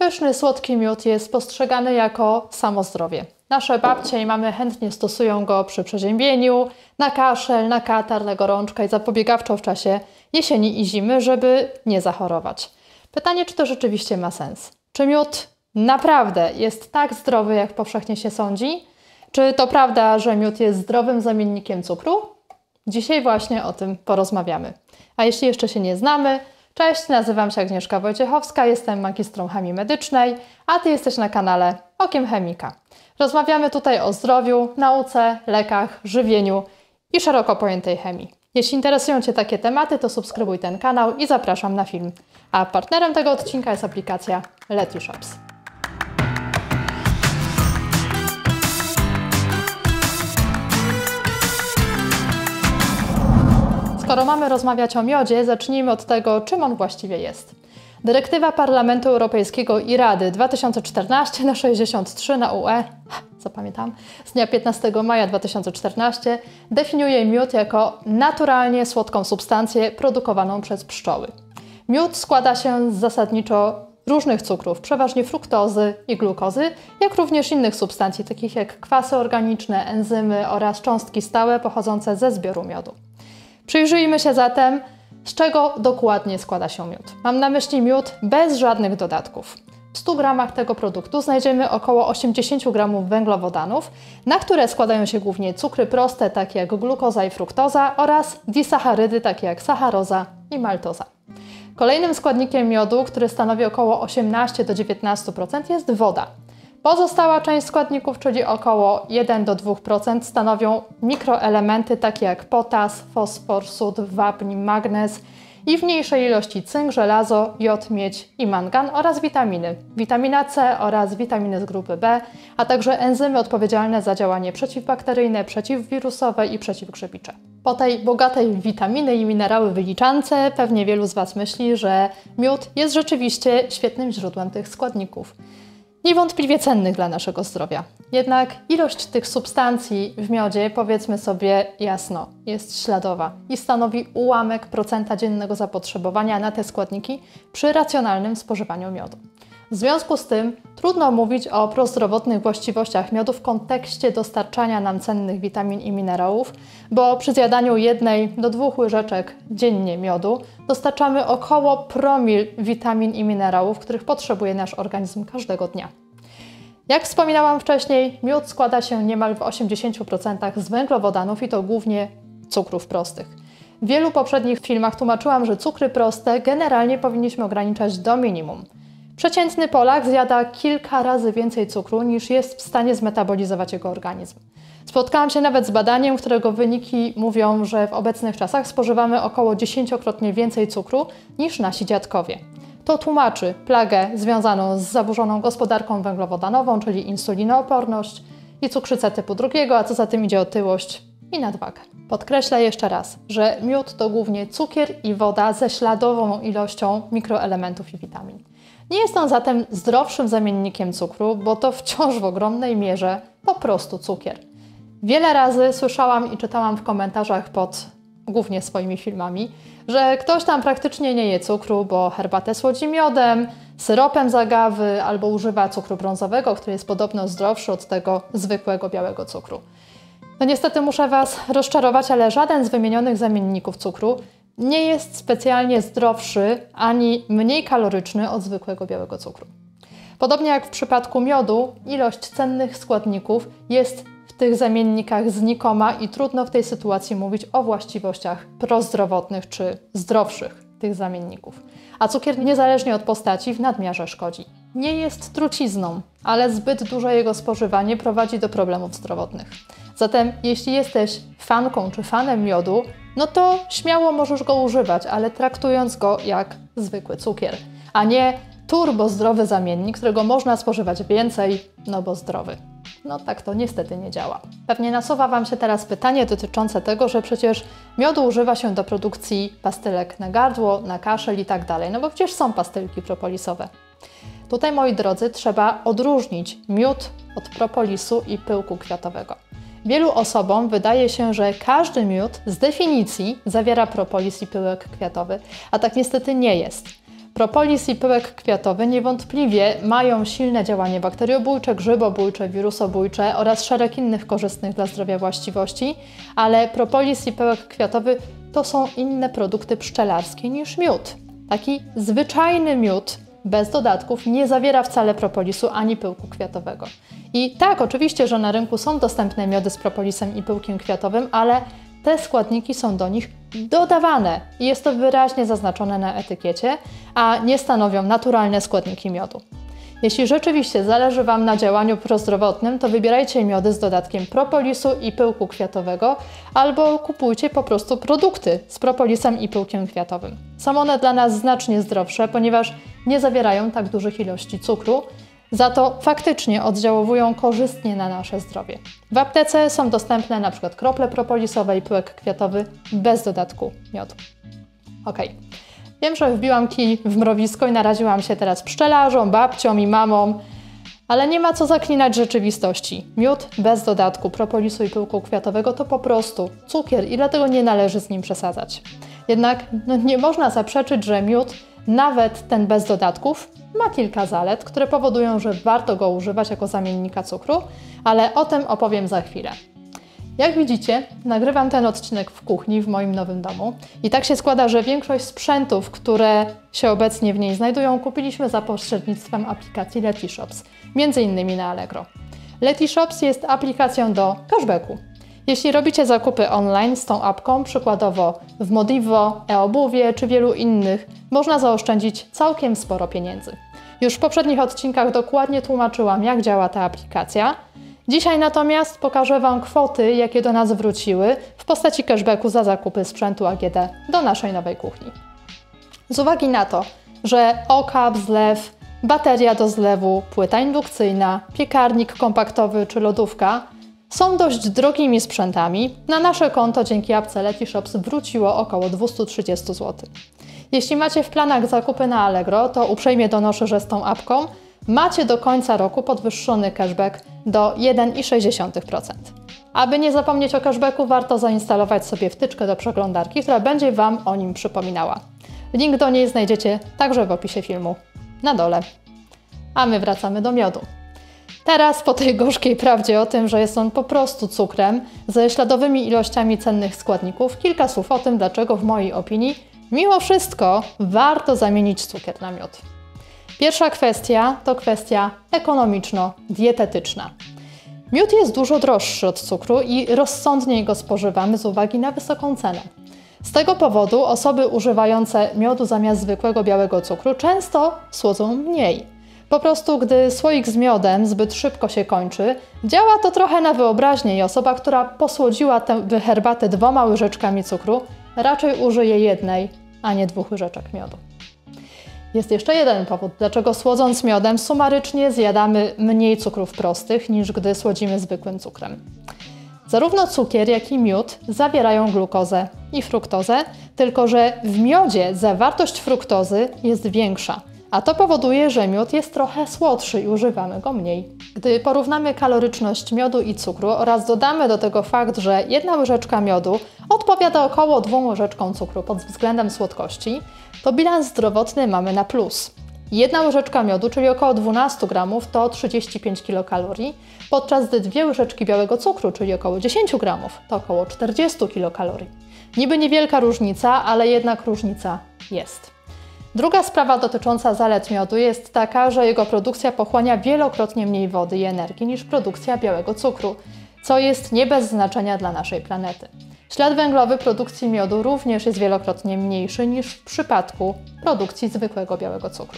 Pyszny, słodki miód jest postrzegany jako samozdrowie. Nasze babcie i mamy chętnie stosują go przy przeziębieniu, na kaszel, na katar, na gorączkę i zapobiegawczo w czasie jesieni i zimy, żeby nie zachorować. Pytanie, czy to rzeczywiście ma sens? Czy miód naprawdę jest tak zdrowy, jak powszechnie się sądzi? Czy to prawda, że miód jest zdrowym zamiennikiem cukru? Dzisiaj właśnie o tym porozmawiamy. A jeśli jeszcze się nie znamy, cześć, nazywam się Agnieszka Wojciechowska, jestem magistrą chemii medycznej, a Ty jesteś na kanale Okiem Chemika. Rozmawiamy tutaj o zdrowiu, nauce, lekach, żywieniu i szeroko pojętej chemii. Jeśli interesują Cię takie tematy, to subskrybuj ten kanał i zapraszam na film. A partnerem tego odcinka jest aplikacja Letyshops. Skoro mamy rozmawiać o miodzie, zacznijmy od tego, czym on właściwie jest. Dyrektywa Parlamentu Europejskiego i Rady 2014/63 na UE, zapamiętam, z dnia 15 maja 2014 definiuje miód jako naturalnie słodką substancję produkowaną przez pszczoły. Miód składa się z zasadniczo różnych cukrów, przeważnie fruktozy i glukozy, jak również innych substancji, takich jak kwasy organiczne, enzymy oraz cząstki stałe pochodzące ze zbioru miodu. Przyjrzyjmy się zatem, z czego dokładnie składa się miód. Mam na myśli miód bez żadnych dodatków. W 100 gramach tego produktu znajdziemy około 80 gramów węglowodanów, na które składają się głównie cukry proste, takie jak glukoza i fruktoza, oraz disacharydy, takie jak sacharoza i maltoza. Kolejnym składnikiem miodu, który stanowi około 18–19%, jest woda. Pozostała część składników, czyli około 1–2%, stanowią mikroelementy takie jak potas, fosfor, sód, wapń, magnez i w mniejszej ilości cynk, żelazo, jod, miedź i mangan oraz witaminy. Witamina C oraz witaminy z grupy B, a także enzymy odpowiedzialne za działanie przeciwbakteryjne, przeciwwirusowe i przeciwgrzybicze. Po tej bogatej w witaminy i minerały wyliczance pewnie wielu z Was myśli, że miód jest rzeczywiście świetnym źródłem tych składników. Niewątpliwie cennych dla naszego zdrowia. Jednak ilość tych substancji w miodzie, powiedzmy sobie jasno, jest śladowa i stanowi ułamek procenta dziennego zapotrzebowania na te składniki przy racjonalnym spożywaniu miodu. W związku z tym trudno mówić o prozdrowotnych właściwościach miodu w kontekście dostarczania nam cennych witamin i minerałów, bo przy zjadaniu 1 do 2 łyżeczek dziennie miodu dostarczamy około promil witamin i minerałów, których potrzebuje nasz organizm każdego dnia. Jak wspominałam wcześniej, miód składa się niemal w 80% z węglowodanów i to głównie cukrów prostych. W wielu poprzednich filmach tłumaczyłam, że cukry proste generalnie powinniśmy ograniczać do minimum. Przeciętny Polak zjada kilka razy więcej cukru, niż jest w stanie zmetabolizować jego organizm. Spotkałam się nawet z badaniem, którego wyniki mówią, że w obecnych czasach spożywamy około 10-krotnie więcej cukru niż nasi dziadkowie. To tłumaczy plagę związaną z zaburzoną gospodarką węglowodanową, czyli insulinooporność i cukrzycę typu 2, a co za tym idzie otyłość i nadwagę. Podkreślę jeszcze raz, że miód to głównie cukier i woda ze śladową ilością mikroelementów i witamin. Nie jest on zatem zdrowszym zamiennikiem cukru, bo to wciąż w ogromnej mierze po prostu cukier. Wiele razy słyszałam i czytałam w komentarzach pod głównie swoimi filmami, że ktoś tam praktycznie nie je cukru, bo herbatę słodzi miodem, syropem z agawy albo używa cukru brązowego, który jest podobno zdrowszy od tego zwykłego białego cukru. No niestety muszę Was rozczarować, ale żaden z wymienionych zamienników cukru nie jest specjalnie zdrowszy ani mniej kaloryczny od zwykłego białego cukru. Podobnie jak w przypadku miodu, ilość cennych składników jest w tych zamiennikach znikoma i trudno w tej sytuacji mówić o właściwościach prozdrowotnych czy zdrowszych tych zamienników. A cukier niezależnie od postaci w nadmiarze szkodzi. Nie jest trucizną, ale zbyt duże jego spożywanie prowadzi do problemów zdrowotnych. Zatem jeśli jesteś fanką czy fanem miodu, no to śmiało możesz go używać, ale traktując go jak zwykły cukier, a nie turbo zdrowy zamiennik, którego można spożywać więcej, no bo zdrowy. No tak to niestety nie działa. Pewnie nasuwa Wam się teraz pytanie dotyczące tego, że przecież miodu używa się do produkcji pastylek na gardło, na kaszel i tak dalej, no bo przecież są pastylki propolisowe. Tutaj, moi drodzy, trzeba odróżnić miód od propolisu i pyłku kwiatowego. Wielu osobom wydaje się, że każdy miód z definicji zawiera propolis i pyłek kwiatowy, a tak niestety nie jest. Propolis i pyłek kwiatowy niewątpliwie mają silne działanie bakteriobójcze, grzybobójcze, wirusobójcze oraz szereg innych korzystnych dla zdrowia właściwości, ale propolis i pyłek kwiatowy to są inne produkty pszczelarskie niż miód. Taki zwyczajny miód bez dodatków nie zawiera wcale propolisu ani pyłku kwiatowego. I tak, oczywiście, że na rynku są dostępne miody z propolisem i pyłkiem kwiatowym, ale te składniki są do nich dodawane i jest to wyraźnie zaznaczone na etykiecie, a nie stanowią naturalne składniki miodu. Jeśli rzeczywiście zależy Wam na działaniu prozdrowotnym, to wybierajcie miody z dodatkiem propolisu i pyłku kwiatowego albo kupujcie po prostu produkty z propolisem i pyłkiem kwiatowym. Są one dla nas znacznie zdrowsze, ponieważ nie zawierają tak dużych ilości cukru, za to faktycznie oddziaływują korzystnie na nasze zdrowie. W aptece są dostępne np. krople propolisowe i pyłek kwiatowy bez dodatku miodu. Ok. Wiem, że wbiłam kij w mrowisko i naraziłam się teraz pszczelarzom, babciom i mamom, ale nie ma co zaklinać rzeczywistości. Miód bez dodatku propolisu i pyłku kwiatowego to po prostu cukier i dlatego nie należy z nim przesadzać. Jednak nie można zaprzeczyć, że miód, nawet ten bez dodatków, ma kilka zalet, które powodują, że warto go używać jako zamiennika cukru, ale o tym opowiem za chwilę. Jak widzicie, nagrywam ten odcinek w kuchni w moim nowym domu i tak się składa, że większość sprzętów, które się obecnie w niej znajdują, kupiliśmy za pośrednictwem aplikacji Letyshops, m.in. na Allegro. Letyshops jest aplikacją do cashbacku. Jeśli robicie zakupy online z tą apką, przykładowo w Modivo, eObuwie czy wielu innych, można zaoszczędzić całkiem sporo pieniędzy. Już w poprzednich odcinkach dokładnie tłumaczyłam, jak działa ta aplikacja. Dzisiaj natomiast pokażę Wam kwoty, jakie do nas wróciły w postaci cashbacku za zakupy sprzętu AGD do naszej nowej kuchni. Z uwagi na to, że okap, zlew, bateria do zlewu, płyta indukcyjna, piekarnik kompaktowy czy lodówka są dość drogimi sprzętami, na nasze konto dzięki apce Letyshops wróciło około 230 zł. Jeśli macie w planach zakupy na Allegro, to uprzejmie donoszę, że z tą apką macie do końca roku podwyższony cashback do 1,6%. Aby nie zapomnieć o cashbacku, warto zainstalować sobie wtyczkę do przeglądarki, która będzie Wam o nim przypominała. Link do niej znajdziecie także w opisie filmu na dole. A my wracamy do miodu. Teraz, po tej gorzkiej prawdzie o tym, że jest on po prostu cukrem ze śladowymi ilościami cennych składników, kilka słów o tym, dlaczego w mojej opinii mimo wszystko warto zamienić cukier na miód. Pierwsza kwestia to kwestia ekonomiczno-dietetyczna. Miód jest dużo droższy od cukru i rozsądniej go spożywamy z uwagi na wysoką cenę. Z tego powodu osoby używające miodu zamiast zwykłego białego cukru często słodzą mniej. Po prostu, gdy słoik z miodem zbyt szybko się kończy, działa to trochę na wyobraźnię i osoba, która posłodziła tę herbatę 2 łyżeczkami cukru, raczej użyje 1, a nie 2 łyżeczek miodu. Jest jeszcze jeden powód, dlaczego słodząc miodem sumarycznie zjadamy mniej cukrów prostych niż gdy słodzimy zwykłym cukrem. Zarówno cukier, jak i miód zawierają glukozę i fruktozę, tylko że w miodzie zawartość fruktozy jest większa, a to powoduje, że miód jest trochę słodszy i używamy go mniej. Gdy porównamy kaloryczność miodu i cukru oraz dodamy do tego fakt, że 1 łyżeczka miodu odpowiada około 2 łyżeczkom cukru pod względem słodkości, to bilans zdrowotny mamy na plus. 1 łyżeczka miodu, czyli około 12 gramów, to 35 kilokalorii, podczas gdy 2 łyżeczki białego cukru, czyli około 10 gramów, to około 40 kilokalorii. Niby niewielka różnica, ale jednak różnica jest. Druga sprawa dotycząca zalet miodu jest taka, że jego produkcja pochłania wielokrotnie mniej wody i energii niż produkcja białego cukru, co jest nie bez znaczenia dla naszej planety. Ślad węglowy produkcji miodu również jest wielokrotnie mniejszy niż w przypadku produkcji zwykłego białego cukru.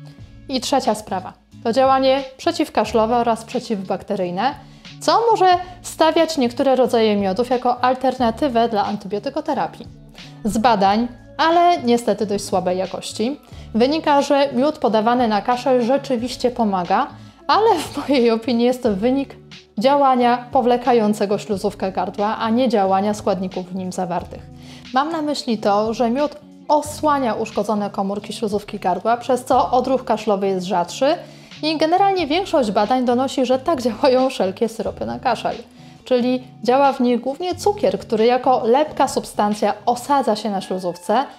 I trzecia sprawa to działanie przeciwkaszlowe oraz przeciwbakteryjne, co może stawiać niektóre rodzaje miodów jako alternatywę dla antybiotykoterapii. Z badań, ale niestety dość słabej jakości, wynika, że miód podawany na kaszel rzeczywiście pomaga, ale w mojej opinii jest to wynik działania powlekającego śluzówkę gardła, a nie działania składników w nim zawartych. Mam na myśli to, że miód osłania uszkodzone komórki śluzówki gardła, przez co odruch kaszlowy jest rzadszy i generalnie większość badań donosi, że tak działają wszelkie syropy na kaszel. Czyli działa w nich głównie cukier, który jako lepka substancja osadza się na śluzówce,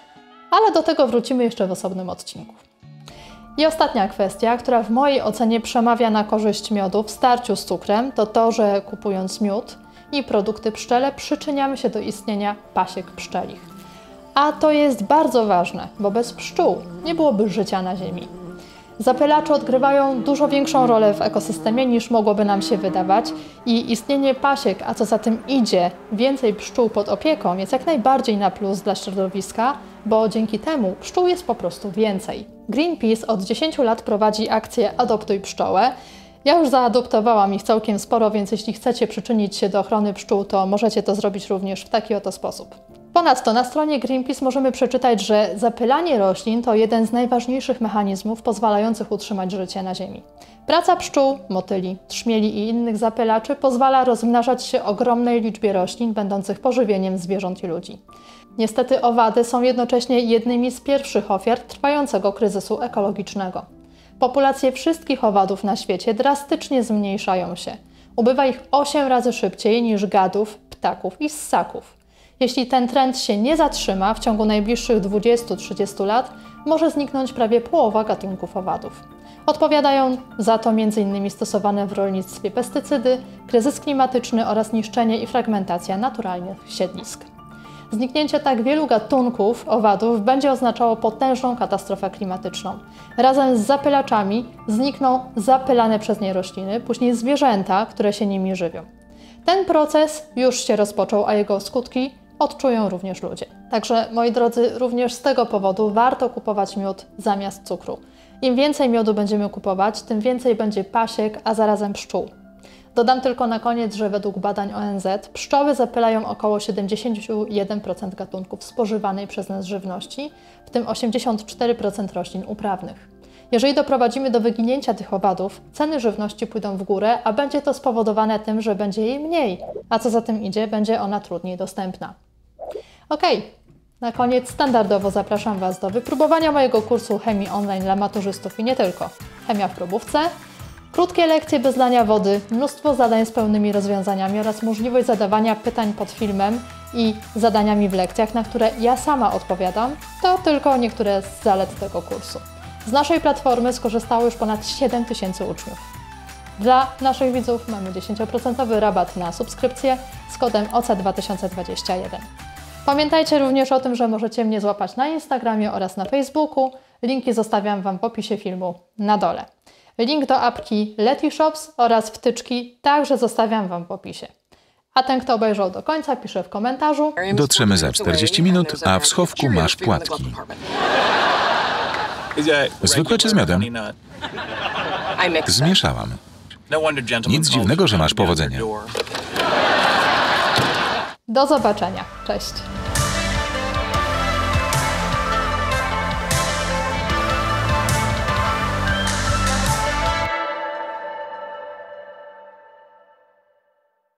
ale do tego wrócimy jeszcze w osobnym odcinku. I ostatnia kwestia, która w mojej ocenie przemawia na korzyść miodu w starciu z cukrem, to to, że kupując miód i produkty pszczele przyczyniamy się do istnienia pasiek pszczelich. A to jest bardzo ważne, bo bez pszczół nie byłoby życia na Ziemi. Zapylacze odgrywają dużo większą rolę w ekosystemie niż mogłoby nam się wydawać i istnienie pasiek, a co za tym idzie, więcej pszczół pod opieką jest jak najbardziej na plus dla środowiska, bo dzięki temu pszczół jest po prostu więcej. Greenpeace od 10 lat prowadzi akcję Adoptuj pszczołę. Ja już zaadoptowałam ich całkiem sporo, więc jeśli chcecie przyczynić się do ochrony pszczół, to możecie to zrobić również w taki oto sposób. Ponadto na stronie Greenpeace możemy przeczytać, że zapylanie roślin to jeden z najważniejszych mechanizmów pozwalających utrzymać życie na Ziemi. Praca pszczół, motyli, trzmieli i innych zapylaczy pozwala rozmnażać się ogromnej liczbie roślin będących pożywieniem zwierząt i ludzi. Niestety owady są jednocześnie jednymi z pierwszych ofiar trwającego kryzysu ekologicznego. Populacje wszystkich owadów na świecie drastycznie zmniejszają się. Ubywa ich 8 razy szybciej niż gadów, ptaków i ssaków. Jeśli ten trend się nie zatrzyma, w ciągu najbliższych 20-30 lat może zniknąć prawie połowa gatunków owadów. Odpowiadają za to m.in. stosowane w rolnictwie pestycydy, kryzys klimatyczny oraz niszczenie i fragmentacja naturalnych siedlisk. Zniknięcie tak wielu gatunków owadów będzie oznaczało potężną katastrofę klimatyczną. Razem z zapylaczami znikną zapylane przez nie rośliny, później zwierzęta, które się nimi żywią. Ten proces już się rozpoczął, a jego skutki odczują również ludzie. Także, moi drodzy, również z tego powodu warto kupować miód zamiast cukru. Im więcej miodu będziemy kupować, tym więcej będzie pasiek, a zarazem pszczół. Dodam tylko na koniec, że według badań ONZ pszczoły zapylają około 71% gatunków spożywanej przez nas żywności, w tym 84% roślin uprawnych. Jeżeli doprowadzimy do wyginięcia tych owadów, ceny żywności pójdą w górę, a będzie to spowodowane tym, że będzie jej mniej, a co za tym idzie, będzie ona trudniej dostępna. Na koniec standardowo zapraszam Was do wypróbowania mojego kursu chemii online dla maturzystów i nie tylko. Chemia w probówce, krótkie lekcje bez lania wody, mnóstwo zadań z pełnymi rozwiązaniami oraz możliwość zadawania pytań pod filmem i zadaniami w lekcjach, na które ja sama odpowiadam, to tylko niektóre z zalet tego kursu. Z naszej platformy skorzystało już ponad 7000 uczniów. Dla naszych widzów mamy 10% rabat na subskrypcję z kodem OC2021. Pamiętajcie również o tym, że możecie mnie złapać na Instagramie oraz na Facebooku. Linki zostawiam Wam w opisie filmu na dole. Link do apki Letyshops oraz wtyczki także zostawiam Wam w opisie. A ten, kto obejrzał do końca, pisze w komentarzu: Dotrzemy za 40 minut, a w schowku masz płatki. Zwykłe czy z miodem? Zmieszałam. Nic dziwnego, że masz powodzenie. Do zobaczenia. Cześć.